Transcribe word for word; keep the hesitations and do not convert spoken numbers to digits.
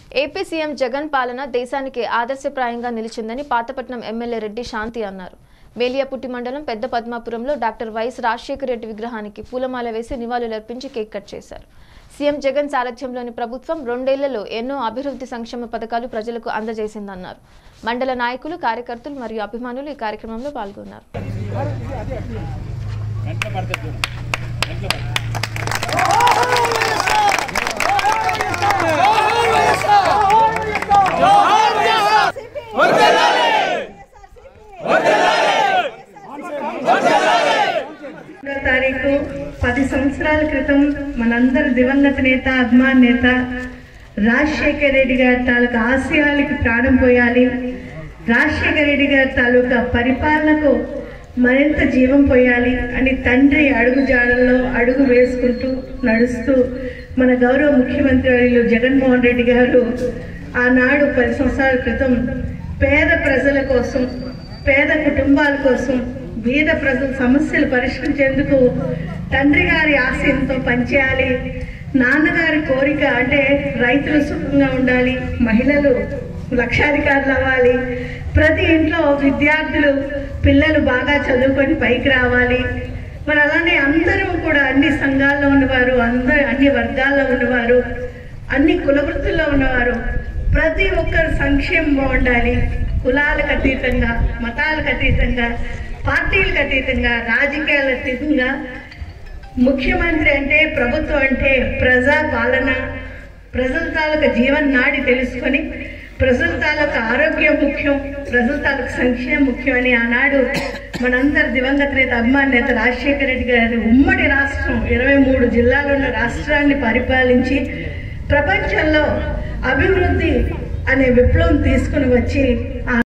AP CM Jagan పాలన దేశానికి ఆదర్శప్రాయంగా నిలిచిందని పాతపట్నం ఎమ్మెల్యే రెడ్డి శాంతి అన్నారు. వేలియాపుట్టి మండలం పెద్ద పద్మాపురంలో డాక్టర్ వైఎస్ రాజశేఖర రెడ్డి విగ్రహానికి పూలమాల వేసి నివాళులర్పించి కేక్ కట్ చేశారు. సీఎం జగన్ సారథ్యంలోని ప్రభుత్వం రెండేళ్లలో ఎన్నో అభివృద్ధి సంక్షేమ పథకాలు ప్రజలకు అందజేసిందన్నారు. మండల నాయకులు, కార్యకర్తలు మరియు అభిమానులు ఈ కార్యక్రమంలో పాల్గొన్నారు. తారీఖు పది సంవత్సరాల క్రితం మనందరి దివంగత నేత, అభిమాన నేత రాజశేఖర రెడ్డి గారి తాలూకా ఆశయాలకి ప్రాణం పోయాలి, రాజశేఖర రెడ్డి గారి తాలూకా పరిపాలనకు మరింత జీవం పోయాలి అని తండ్రి అడుగు జాడల్లో అడుగు వేసుకుంటూ నడుస్తూ మన గౌరవ ముఖ్యమంత్రి వర్యులు జగన్మోహన్ రెడ్డి గారు ఆనాడు పది సంవత్సరాల క్రితం పేద ప్రజల కోసం, పేద కుటుంబాల కోసం, బీద ప్రజల సమస్యలు పరిష్కరించేందుకు తండ్రి గారి ఆశయంతో పనిచేయాలి, నాన్నగారి కోరిక అంటే రైతులు సుఖంగా ఉండాలి, మహిళలు లక్షాధికారులు అవ్వాలి, ప్రతి ఇంట్లో విద్యార్థులు పిల్లలు బాగా చదువుకొని పైకి రావాలి, మరి అలానే అందరూ కూడా అన్ని సంఘాల్లో ఉన్నవారు, అందరూ అన్ని వర్గాల్లో ఉన్నవారు, అన్ని కులవృత్తుల్లో ఉన్నవారు ప్రతి ఒక్కరు సంక్షేమం బాగుండాలి, కులాలకు అతీతంగా, మతాలకు అతీతంగా, పార్టీలకు అతీతంగా, రాజకీయాలకు అతీతంగా ముఖ్యమంత్రి అంటే, ప్రభుత్వం అంటే ప్రజా పాలన, ప్రజల తాలూకా జీవన నాడి తెలుసుకొని ప్రజల తాలూకా ఆరోగ్యం ముఖ్యం, ప్రజల తాలూకా సంక్షేమం ముఖ్యం అని ఆనాడు మనందరి దివంగత నేత, అభిమాన నేత రాజశేఖర రెడ్డి గారి ఉమ్మడి రాష్ట్రం ఇరవై మూడు జిల్లాలో ఉన్న రాష్ట్రాన్ని పరిపాలించి ప్రపంచంలో అభివృద్ధి అనే విప్లవం తీసుకుని వచ్చి